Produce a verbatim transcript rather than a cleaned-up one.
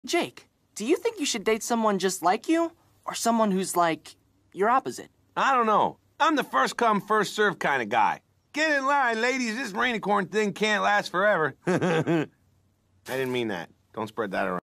Jake, do you think you should date someone just like you? Or someone who's like your opposite? I don't know. I'm the first come, first serve kind of guy. Get in line, ladies. This rainicorn thing can't last forever. I didn't mean that. Don't spread that around.